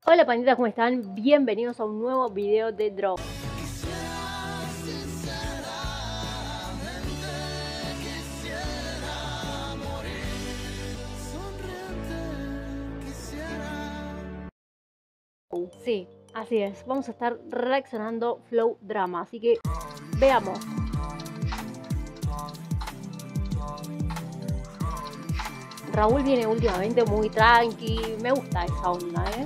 Hola panditas, ¿cómo están? Bienvenidos a un nuevo video de Drop. Sí, así es, vamos a estar reaccionando Flow Drama, así que veamos. Raúl viene últimamente muy tranqui, me gusta esa onda, ¿eh?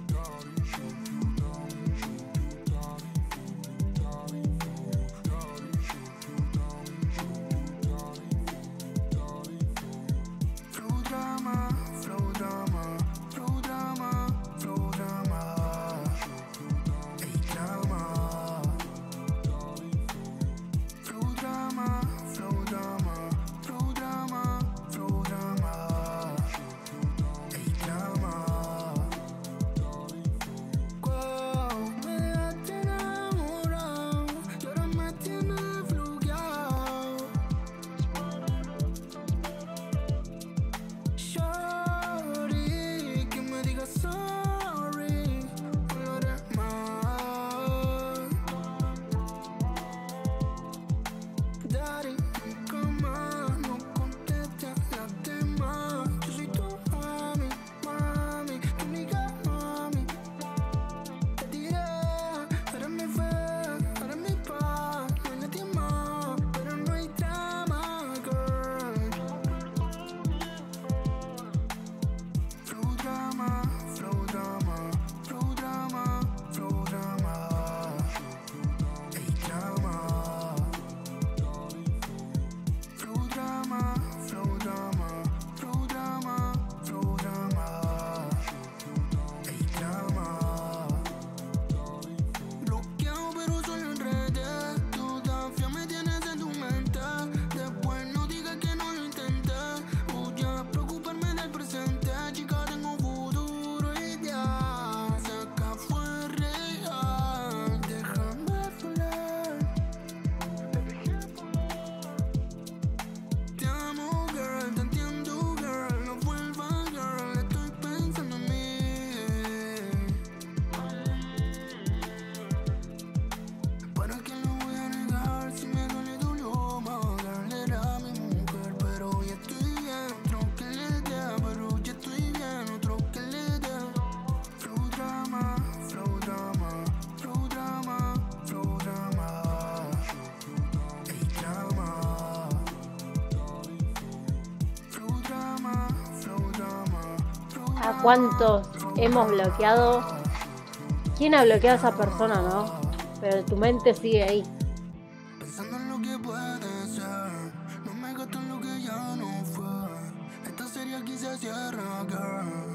¿A cuántos hemos bloqueado? ¿Quién ha bloqueado a esa persona, no? Pero tu mente sigue ahí. Pensando en lo que puede ser, no me gasto en lo que ya no fue. Esta serie aquí se cierra, girl.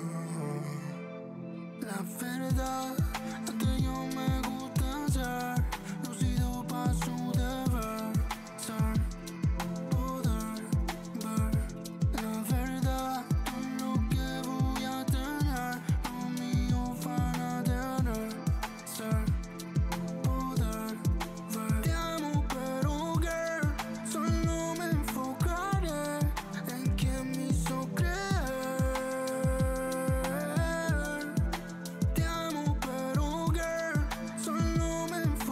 La verdad es que yo me gusta ser lucido pa' su deber ser, poder ver la verdad, todo lo que voy a tener, lo mío van a tener, ser, poder ver. Te amo pero girl, solo me enfocaré en quien me hizo creer. Te amo pero girl, solo me enfocaré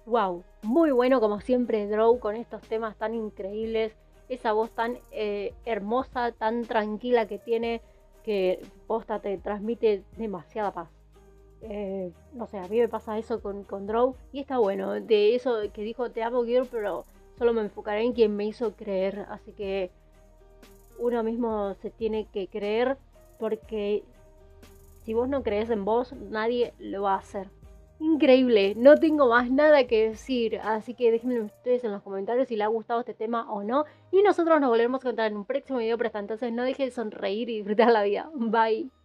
Wow, muy bueno como siempre Drow con estos temas tan increíbles, esa voz tan hermosa, tan tranquila que tiene, que posta te transmite demasiada paz. No sé, a mí me pasa eso con Drow y está bueno, de eso que dijo te amo girl, pero solo me enfocaré en quien me hizo creer, así que uno mismo se tiene que creer porque si vos no crees en vos, nadie lo va a hacer. Increíble, no tengo más nada que decir, así que déjenme ustedes en los comentarios si les ha gustado este tema o no. Y nosotros nos volveremos a encontrar en un próximo video, pero hasta entonces no dejen de sonreír y disfrutar la vida. Bye.